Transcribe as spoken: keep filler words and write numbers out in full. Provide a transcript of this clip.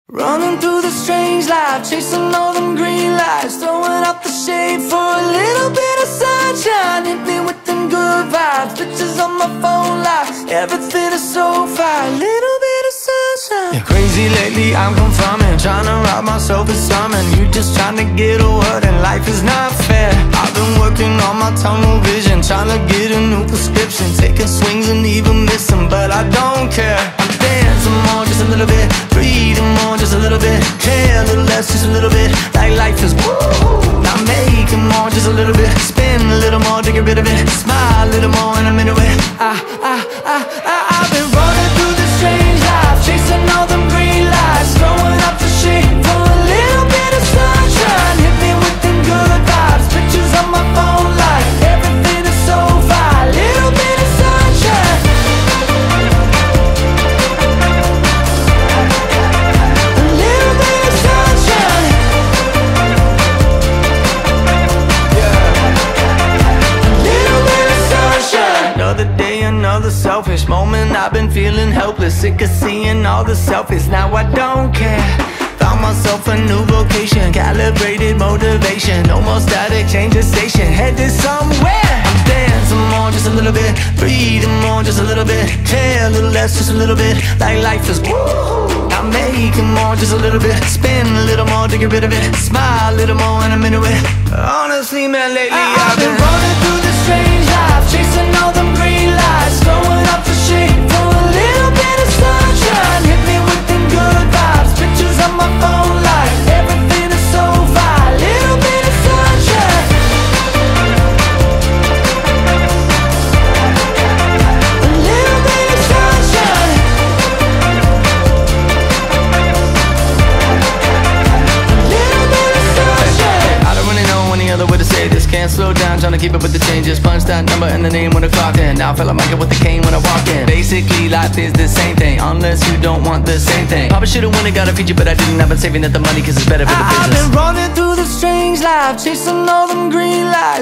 Running through the strange life, chasing all them green lights, throwing up the shade for a little bit of sunshine. Hit me with them good vibes, pictures on my phone lights, everything is so fine, little bit of sunshine. You're crazy lately, I'm confirming, trying to rob myself of something. You just trying to get a word and life is not fair. I've been working on my tunnel vision, trying to get a new prescription, taking swings and even missing, but I don't care. I'm dancing more, just a little bit, breathing more, just a little bit, care a little less, just a little bit, like life is woo. Not making more, just a little bit, spin a little more to get rid of it, smile a little more and I'm into it. I, I, I, I, I've been running through this strange life, chasing all them green lights, throwing up the shade for a little bit of sunshine. Hit me with them good vibes, pictures on my phone like everything is so fine, little bit of sunshine. Another day, another selfish moment. I've been feeling helpless, sick of seeing all the selfies. Now I don't care. Found myself a new vocation, calibrated motivation. No more static, change the station, headed somewhere. I'm dancing more, just a little bit, breathing more, just a little bit, care a little less, just a little bit, like life is woo. I'm making more, just a little bit, spin a little more to get rid of it, smile a little more and I'm into it. Honestly, man, lately I, I've been running through this strange life, chasing all them green lights, throwing up the shade for a little bit of sunshine. Hit me with them good vibes, pictures on my phone like everything is so fine, little bit of sunshine. A little bit of sunshine. A little bit of sunshine. I don't really know any other way to say this. Can't slow down, trying to keep up with the changes. Punch that number and the name when I clocked in. Now I feel like Michael with the cane when I walk in. Basically, life is the same thing, unless you don't want the same thing. Probably should've won it, got a feature, but I didn't. I've been saving up the money cause it's better for the business. I've been running through the strange life, chasing all them green lights,